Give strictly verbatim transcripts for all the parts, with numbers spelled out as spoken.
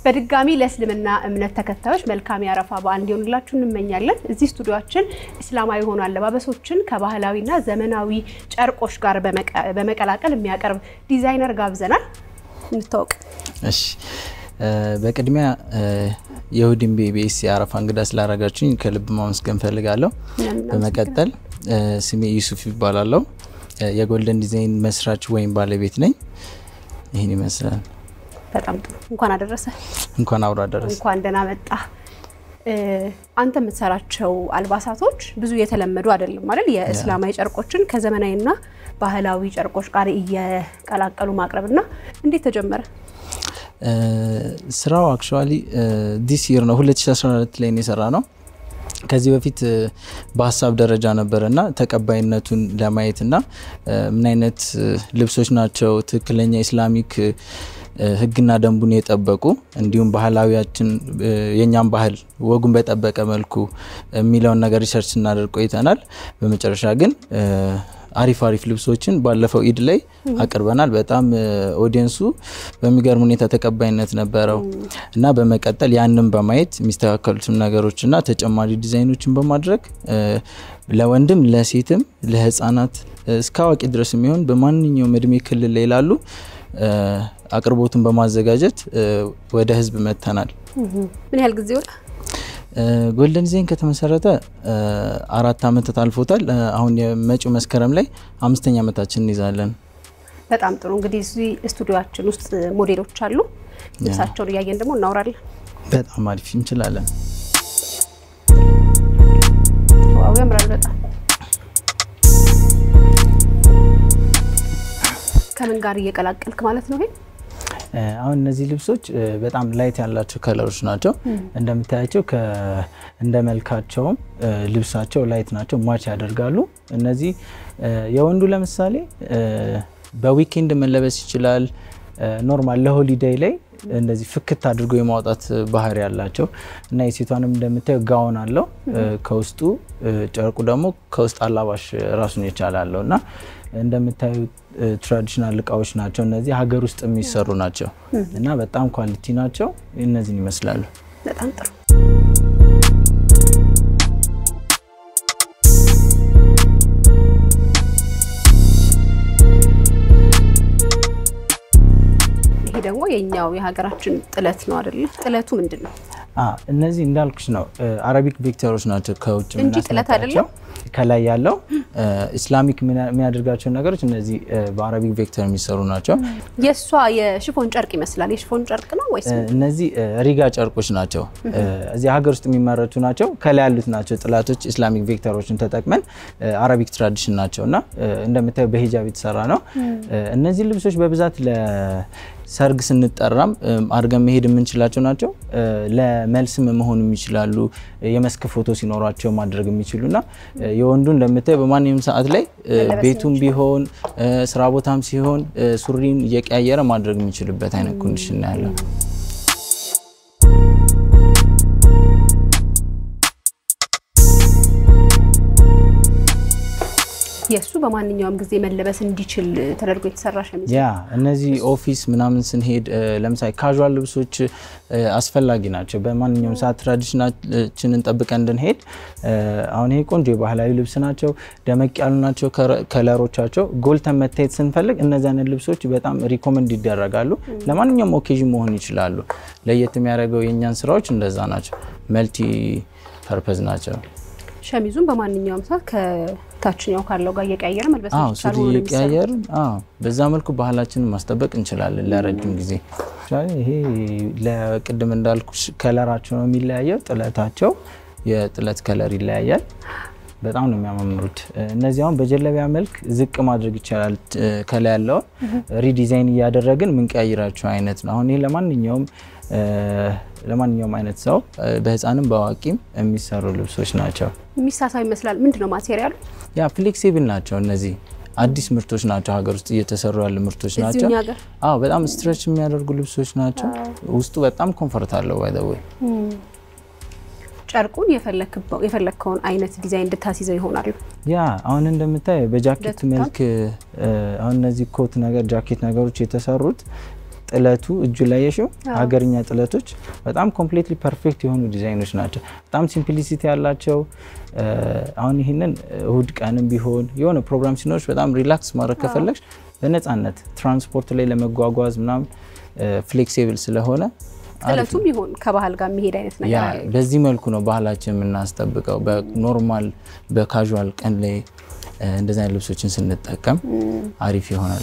በድጋሚ ለእስልምና እምነት ተከታዮች መልካም ያረፋ በዓል እንዲሆንላችሁ እንመኛለን። እዚህ ስቱዲዮአችን እስላማዊ ሆኖ አለባበሶችን ከባህላዊና ዘመናዊ ጨርቆች ጋር በመቀላቀል የሚያቀርብ ዲዛይነር ጋብዘናል። እንተዋወቅ። እሺ በቅድሚያ የእሁድን በኢቢኤስ ያረፋ እንግዳ ስላደረጋችሁኝ ከልብ ማመስገን ፈልጋለሁ። በመቀጠል ስሜ ዩሱፍ ይባላል። የጎልደን ዲዛይን መስራች ወይም ባለቤት ነኝ። ይሄን ይመስላል። በጣም ጥሩ እንኳን አደረሰ እንኳን አውራ አደረሰ እንኳን ደህና መጣ አንተ የምትሰራቸው አልባሳቶች ብዙ የተለመዱ አይደለም ማለት የእስላማዊ ጨርቆችን ከዘመናዊና ባህላዊ ጨርቆች ጋር እየቀላቀሉ ማቅረብና እንዴት ተጀመረ ስራው አክቹአሊ this year ነው ሁለት ሺህ አስራ አራት ላይ ነው የሰራነው ከዚህ በፊት በሐሳብ ደረጃ ነበርና ተቀባይነቱን ለማየትና ምን አይነት ልብሶች ናቸው ትክክለኛ ኢስላሚክ ህግና ደንቡን የጠበቁ እንዲሁም ባህላዊያችን የኛም ባህል ወጉን በጠበቀ መልኩ የሚለውን ነገር ሪሰርች እናደርግ ቆይተናል በመጨረሻ ግን አሪፍ አሪፍ ልብሶችን ባለፈው ኢድ ላይ አቀርበናል በጣም ኦዲየንሱ በሚገርም ሁኔታ ተቀባይነት ነበረው እና በመቀጠል ያንንም በማየት ሚስተካከሉትን ነገሮችና ተጨማሪ ዲዛይኖችን በማድረግ ለወንድም ለሴትም ለህፃናት እስካዋቂ ድረስ የሚሆን በማንኛውም እድሜ ክልል ላይ ላሉ አቅርቦቱን በማዘጋጀት ወደ ህዝብ መተናል ምን ያህል ጊዜ ወጣ ጎልደን ዲዛይን ከተመሰረተ አራት አመታት አልፎታል አሁን የመጪው መስከረም ላይ አምስተኛ አመታችን እንይዛለን በጣም ጥሩ እንግዲህ እዚህ ስቱዲዮአችን ውስጥ ሞዴሎች አሉ ልብሳቸውን ያያየን ደግሞ እናወራለን በጣም አሪፍ እንችላለን ዋው ያምራል በጣም ከምን ጋር እየቀላቀልክ ማለት ነው ይሄ አሁን እነዚህ ልብሶች በጣም ላይት ያላቸው ከለሮች ናቸው እንደምታያቸው ከ እንደመልካቸው ልብሳቸው ላይት ናቸው ማች ያደርጋሉ እነዚህ የወንዱ ለምሳሌ በዊኬንድ መለበስ ይችላል ኖርማል ለሆሊዴይ ላይ እንደዚህ ፍክት አድርጎ የማውጣት ባህሪ ያላቸው እና የሴቷንም እንደምታየው ጋውን አለው ከውስጡ ጨርቁ ደግሞ ከውስጥ አላባሽ ራሱን ይቻላልና እንደምታዩ ትራዲሽናል እቃዎች ናቸው እነዚህ ሀገር ውስጥ የሚሰሩ ናቸው እና በጣም ኳሊቲ ናቸው እነዚህን ይመስላሉ በጣም ጥሩ ይሄ ደግሞ የኛው የሀገራችን ጥለት ነው አይደል ጥለቱ ምንድነው አ እነዚህ እንዳልኩሽ ነው አረቢክ ቬክተሮች ናቸው ከውጭ እንጂ ጥለት አይደለም ከላይ ያለው ኢስላሚክ የሚያደርጋቸው ነገሮች እነዚህ በአረቢክ ቬክተር የሚሰሩ ናቸው የሷ የሽፎን ጨርቅ ይመስላል የሽፎን ጨርቅ ነው ወይስ እነዚህ ሪጋ ጨርቆች ናቸው እዚህ ሀገር ውስጥ የሚመረቱ ናቸው ከላይ ያሉት ናቸው ጥላቶች ኢስላሚክ ቬክተሮችን ተጠቅመን አረቢክ ትራዲሽን ናቸውና እንደምታዩ በሂጃብ የተሰራ ነው እነዚህ ልብሶች በብዛት ለ ሰርግ ስንጠራም አርገም መሄድ የምንችላቸው ናቸው ለመልስም መሆን የሚችላሉ የመስክ ፎቶ ሲኖራቸው ማድረግ የሚችሉና የወንዱን እንደምታዩ በማንኛውም ሰዓት ላይ ቤቱም ቢሆን ስራ ቦታም ሲሆን ሱሪን እየቀያየረ ማድረግ የሚችልበት አይነት ኮንዲሽን ያለው የሱ በማንኛውም ጊዜ መለበስ እንዲችል ተደርጎ የተሰራ ሸሚዝ ያ እነዚህ ኦፊስ ምናምን ስንሄድ ለምሳሌ ካዡዋል ልብሶች አስፈላጊ ናቸው በማንኛውም ሰዓት ትራዲሽናችንን ጠብቀን እንድንሄድ አሁን ይሄ ቆንጆ ባህላዊ ልብስ ናቸው ደመቅ ያሉ ናቸው ከለሮቻቸው ጎልተን መታየት ስንፈልግ እነዛን ልብሶች በጣም ሪኮመንድ ይደረጋሉ ለማንኛውም ኦኬዥን መሆን ይችላሉ ለየት የሚያደርገው የኛን ስራዎች እንደዛ ናቸው መልቲ ፐርፐዝ ናቸው ሸሚዙን በማንኛውም ሰዓት ከታችኛው ካለው ጋር እየቀያየረ መልበስ ይችላል አዎ እየቀያየረ አዎ በዛ መልኩ ባህላችንን ማስተበቅ እንችላለን ለረጅም ጊዜ ይሄ ለቅድም እንዳልኩሽ ከለራቸው ነው የሚለያየው ጥለታቸው የጥለት ከለር ይለያያል በጣም ነው የሚያማምሩት እነዚህ አሁን በጀለቢያ መልክ ዝቅ ማድረግ ይችላል ከላይ ያለው ሪዲዛይን ያደረግን ምን ቀያይራቸው አይነት ነው አሁን ይሄ ለማንኛውም ለማንኛውም አይነት ሰው በህፃንም በአዋቂም የሚሰሩ ልብሶች ናቸው የሚሳሳው ይመስላል ምንድነው ማቴሪያሉ ያ ፍሌክሲብል ናቸው እነዚህ አዲስ ምርቶች ናቸው ሀገር ውስጥ እየተሰሩ ያሉ ምርቶች ናቸው አዎ በጣም ስትሬች የሚያደርጉ ልብሶች ናቸው ውስጡ በጣም ኮምፎርት አለው ባይ ዘ ወይ ጨርቁን የፈለከው የፈለከውን አይነት ዲዛይን እንድታስይዘው ይሆናል ያ አሁን እንደምታይ በጃኬት መልክ አሁን እነዚህ ኮት ነገር ጃኬት ነገሮች የተሰሩት ጥለቱ እጁ ላይ የሽው ሀገርኛ ጥለቶች በጣም ኮምፕሊትሊ ፐርፌክት የሆኑ ዲዛይኖች ናቸው በጣም ሲምፕሊሲቲ ያላቸው አሁን ይሄንን እሁድ ቀንም ቢሆን የሆነ ፕሮግራም ሲኖርሽ በጣም ሪላክስ ማድረግ ከፈለግሽ በነፃነት ትራንስፖርት ላይ ለመጓጓዝ ምናም ፍሌክሲብል ስለሆነ ጥለቱም ይሁን ከባህል ጋር የሚሄድ አይነት ነገር አለ በዚህ መልኩ ነው ባህላችን የምናስጠብቀው በኖርማል በካዡዋል ቀን ላይ እንደዛ አይነት ልብሶችን ስንጠቀም አሪፍ ይሆናል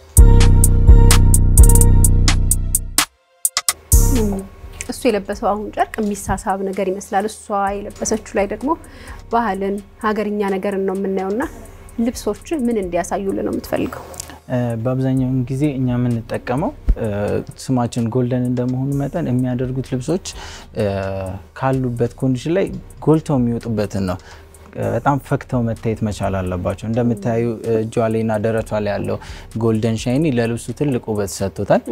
እሱ የለበሰው አሁን ጨርቅ የሚሳሳብ ነገር ይመስላል እሷ የለበሰችው ላይ ደግሞ ባህልን ሀገርኛ ነገር ነው የምናየውና ልብሶች ምን እንዲያሳዩልን ነው የምትፈልገው በአብዛኛው ጊዜ እኛ ምን ተጠቀመው ስማችን ጎልደን እንደመሆኑ መጠን የሚያደርጉት ልብሶች ካሉበት ኮንዲሽን ላይ ጎልተው የሚወጡበት ነው በጣም ፈክተው መታየት መቻል አለባቸው እንደምታዩ ጆአሌና ደረቷ ላይ ያለው ጎልደን ሻይኒ ለልብሱ ትልቅ ውበት ሰጥቶታል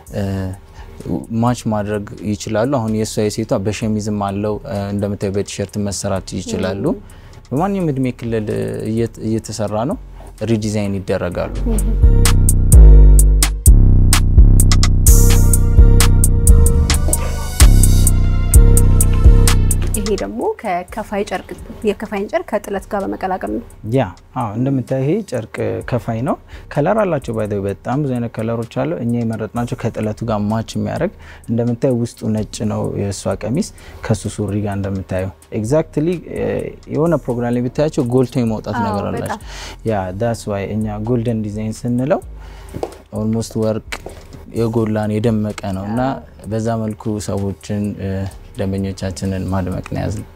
ማች ማድረግ ይችላሉ አሁን የሷ የሴቷ በሸሚዝም አለው እንደምታዩ በቲሸርት መሰራት ይችላሉ በማንኛውም እድሜ ክልል እየተሰራ ነው ሪዲዛይን ይደረጋሉ ይሄ ደግሞ ከከፋይ ጨርቅ የከፋይን ጨርቅ ከጥለት ጋር በመቀላቀል ነው ያ አዎ እንደምታዩ ይሄ ጨርቅ ከፋይ ነው ከለር አላቸው ባይደው በጣም ብዙ አይነት ከለሮች አሉ እኛ የመረጥናቸው ከጥለቱ ጋር ማች የሚያደርግ እንደምታዩ ውስጡ ነጭ ነው የሷ ቀሚስ ከሱ ሱሪ ጋር እንደምታዩ ኤግዛክትሊ የሆነ ፕሮግራም ላይ ብታያቸው ጎልቶ የመውጣት ነገር አላቸው ያ that's why እኛ ጎልደን ዲዛይን ስንለው ኦልሞስት ወርቅ የጎላን የደመቀ ነውና በዛ መልኩ ሰዎችን ደንበኞቻችንን ማድመቅ ነው ያዝነው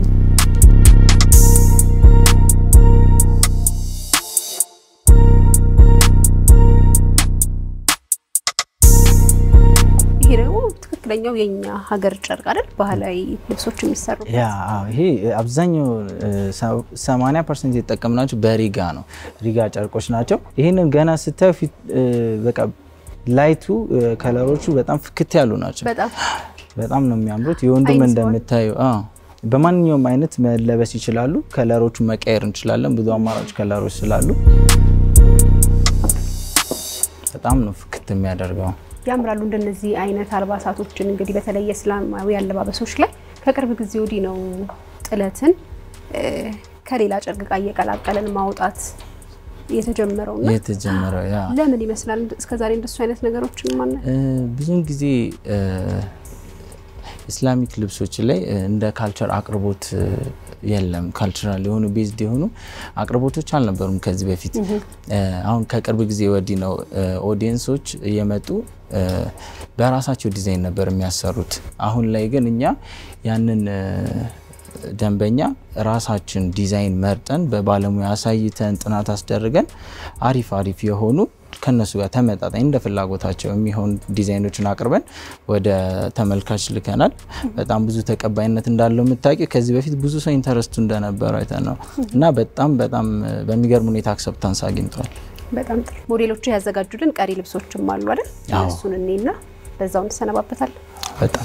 ይሄ ደግሞ ትክክለኛው የኛ ሀገር ጨርቅ አይደል ባህላዊ ልብሶች የሚሰሩት ያ ይሄ አብዛኛው ሰማንያ ፐርሰንት የተጠቀምናቸው በሪጋ ነው ሪጋ ጨርቆች ናቸው ይሄንን ገና ስታዩ በቃ ላይቱ ከለሮቹ በጣም ፍክት ያሉ ናቸው በጣም በጣም ነው የሚያምሩት የወንዱም እንደምታዩ አ በማንኛውም አይነት መለበስ ይችላሉ ከለሮቹ መቀየር እንችላለን ብዙ አማራጭ ከለሮች ስላሉ በጣም ነው ፍክት የሚያደርገው ያምራሉ እንደነዚህ አይነት አልባሳቶችን እንግዲህ በተለይ እስላማዊ አለባበሶች ላይ ከቅርብ ጊዜ ወዲህ ነው ጥለትን ከሌላ ጨርቅ ጋር እየቀላቀለን ማውጣት የተጀመረውና የተጀመረው ያ ለምን ይመስላል እስከዛሬ እንደሱ አይነት ነገሮችን ማን ብዙን ጊዜ ኢስላሚክ ልብሶች ላይ እንደ ካልቸር አቅርቦት የለም ካልቸራል የሆኑ ቤዝድ የሆኑ አቅርቦቶች አልነበሩም ከዚህ በፊት አሁን ከቅርብ ጊዜ ወዲህ ነው ኦዲየንሶች እየመጡ በራሳቸው ዲዛይን ነበር የሚያሰሩት አሁን ላይ ግን እኛ ያንን ደንበኛ ራሳችን ዲዛይን መርጠን በባለሙያ አሳይተን ጥናት አስደርገን አሪፍ አሪፍ የሆኑ ከነሱ ጋር ተመጣጣኝ እንደ ፍላጎታቸው የሚሆን ዲዛይኖችን አቅርበን ወደ ተመልካች ልከናል በጣም ብዙ ተቀባይነት እንዳለው መታወቂ ከዚህ በፊት ብዙ ሰው ኢንተረስቱ እንደነበር አይተናል እና በጣም በጣም በሚገርም ሁኔታ አክሰፕታንስ አግኝቷል በጣም ጥሩ ሞዴሎቹ ያዘጋጁልን ቀሪ ልብሶችም አሉ አይደል እሱን እኔና በዛው እንሰነባበታለን በጣም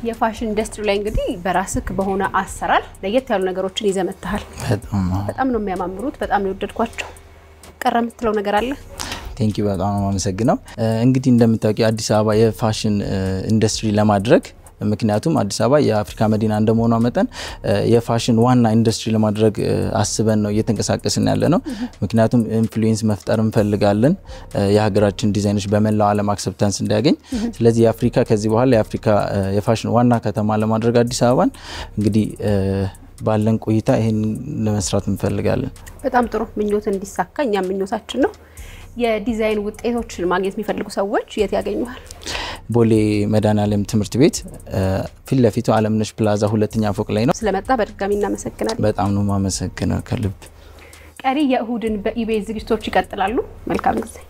የፋሽን ኢንዱስትሪ ላይ እንግዲህ በራስክ በሆነ አሰራር ለየት ያሉ ነገሮችን ይዘመታል በጣም በጣም ነው የሚያማምሩት በጣም ነው ወደድኳቸው ቀረም ትለው ነገር አለ ቴንክ ዩ በጣም አመሰግናለሁ እንግዲህ እንደምታውቂው አዲስ አበባ የፋሽን ኢንዱስትሪ ለማድረግ ምክንያቱም አዲስ አበባ የአፍሪካ መዲና እንደመሆኗ መጠን የፋሽን ዋና ኢንዱስትሪ ለማድረግ አስበን ነው እየተንቀሳቀስን ያለነው ምክንያቱም ኢንፍሉዌንስ መፍጠር እንፈልጋለን የሀገራችን ዲዛይነሮች በመላው ዓለም አክሰፕታንስ እንዲያገኝ ስለዚህ የአፍሪካ ከዚህ በኋላ የአፍሪካ የፋሽን ዋና ከተማ ለማድረግ አዲስ አበባን እንግዲህ ባለን ቆይታ ይሄን ለመስራት እንፈልጋለን በጣም ጥሩ ምኞት እንዲሳካ እኛ ምኞታችን ነው የዲዛይን ውጤቶችን ማግኘት የሚፈልጉ ሰዎች የት ያገኙሃል ቦሌ መድኃኔዓለም ትምህርት ቤት ፊት ለፊቱ ዓለምነሽ ፕላዛ ሁለተኛ ፎቅ ላይ ነው ስለመጣ በድጋሚ እናመሰግናለን በጣም ነው ማመሰግነው ከልብ ቀሪ የእሁድን በኢቢኤስ ዝግጅቶች ይቀጥላሉ መልካም ጊዜ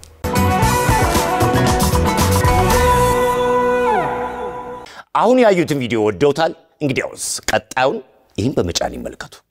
አሁን ያዩትን ቪዲዮ ወደውታል እንግዲያውስ ቀጣዩን ይህን በመጫን ይመልከቱ